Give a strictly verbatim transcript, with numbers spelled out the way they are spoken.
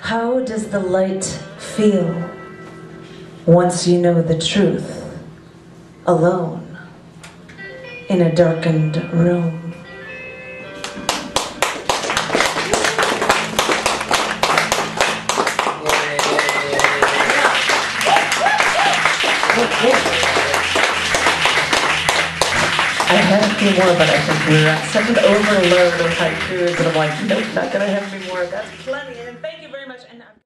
How does the light feel once you know the truth, alone in a darkened room? I had a few more, but I think we're at such an overload of haikus that I'm like, nope, not gonna have any more. That's plenty, and thank you very much. And